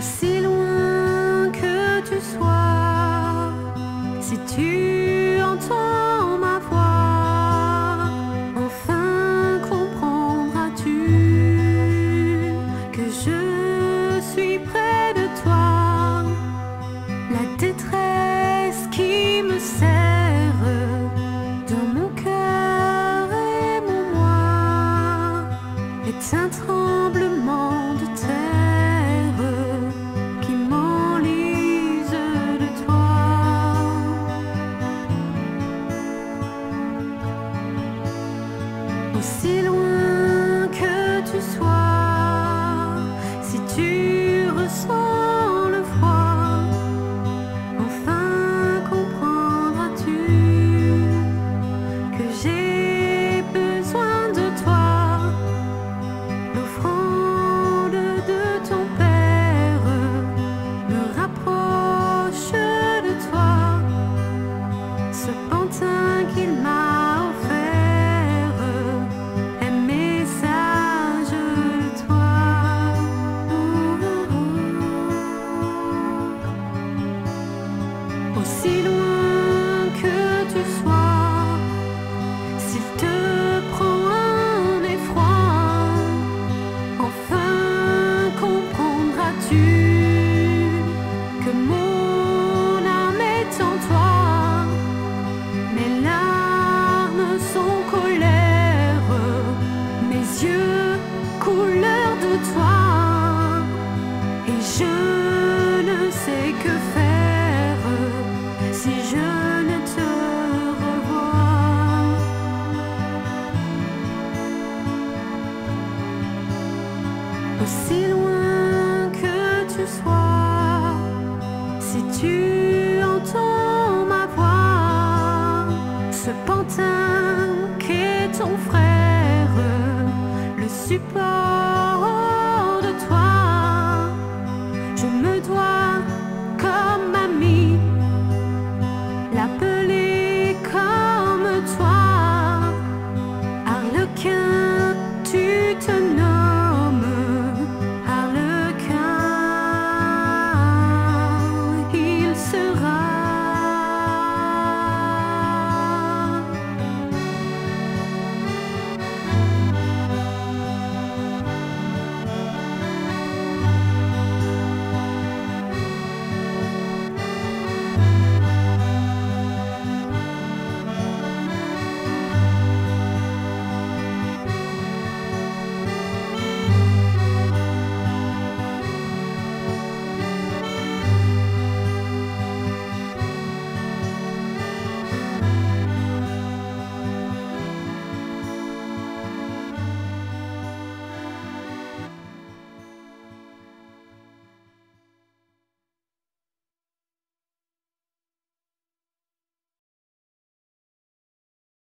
Aussi loin que tu sois, si tu entends ma voix, enfin comprendras-tu que je suis près de toi. La détresse qui me serre dans mon cœur et mon moi est un tremblement de terre qui m'enlise de toi. Aussi loin que tu sois, si tu ressens le froid, enfin comprendras-tu que j'ai besoin de toi. L'offrande de ton Père me rapproche de toi. Ce pantin qu'il m'a offert est message de toi. Aussi loin que tu sois, s'il te prend un effroi, enfin comprendras-tu que mon âme est en toi. Mes larmes sont colère, mes yeux couleur de toi, et je ne sais que faire si je ne te revois. Aussi loin que tu sois, si tu entends ma voix, ce pantin qu'est ton frère le supporte